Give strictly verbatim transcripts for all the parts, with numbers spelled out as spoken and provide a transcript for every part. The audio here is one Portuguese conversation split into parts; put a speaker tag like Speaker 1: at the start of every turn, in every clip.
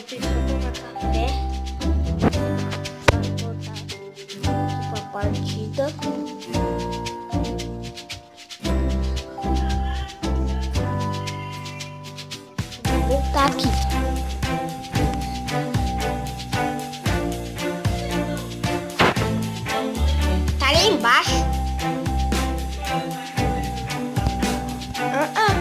Speaker 1: aqui pra tomar café. Vamos voltar aqui pra partida. Vou voltar aqui. Tá lá embaixo. Ah, ah.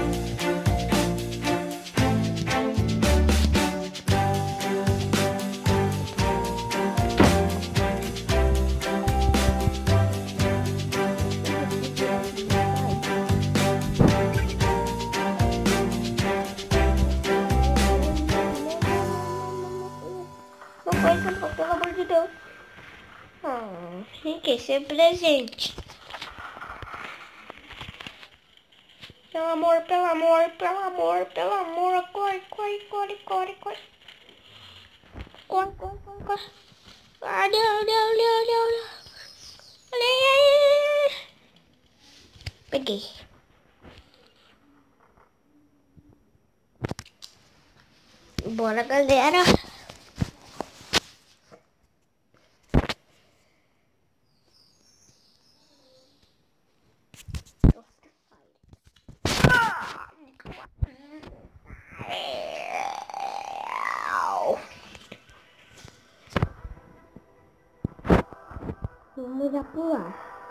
Speaker 1: Não foi isso, não, pelo amor de Deus. Ah, enriquecer presente. Pelo amor, pelo amor, pelo amor, pelo amor. Corre, corre, corre, corre, corre. Corre, corre, corre, corre. Ah, não, não, não, não, não. Olha aí. Peguei. Bora, galera. Vamos já pular.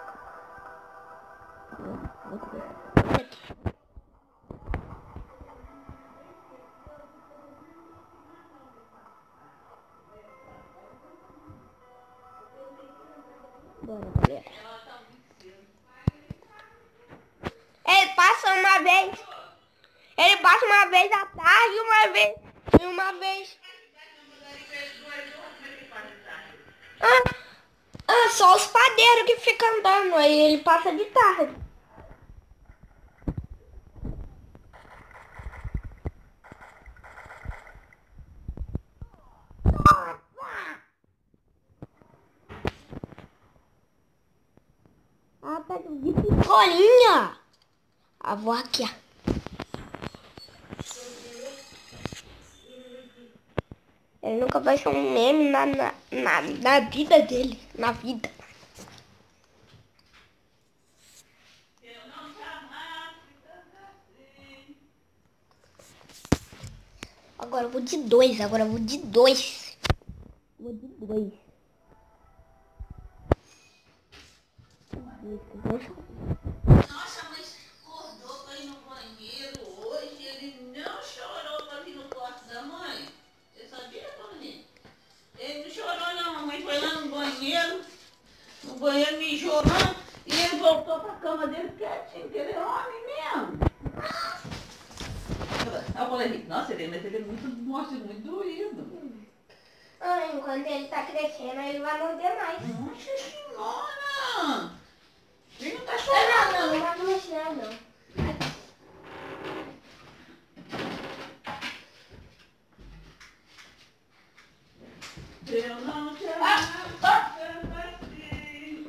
Speaker 1: Bora, galera. Ele passa uma vez. Ele passa uma vez à tarde, uma vez e uma vez. Ah, ah, só os padeiros que ficam andando, aí ele passa de tarde. Ah, tá de picolinha. Ah, vou aqui, ó. Ele nunca vai ser um meme na, na, na, na vida dele. Na vida. Agora eu vou de dois. Agora eu vou de dois. Vou de dois.
Speaker 2: Nossa, mas acordou pra ir no banheiro hoje. Ele não chorou pra vir no quarto da mãe. Você sabia, Tony? Ele não chorou não. A mãe foi lá no banheiro. No banheiro mijou lá. E ele voltou pra cama dele quietinho. Porque ele é homem mesmo. Eu falei, nossa, ele, mas ele é muito, mostra muito doído.
Speaker 1: Ah, enquanto ele tá crescendo, ele vai morder mais.
Speaker 2: Nossa senhora! Ele não tá
Speaker 1: Não,
Speaker 2: chorando.
Speaker 1: não, não vai mostrar, não.
Speaker 2: Eu não te amo tanto assim.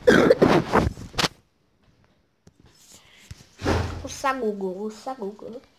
Speaker 1: O sagugo, o sagugo.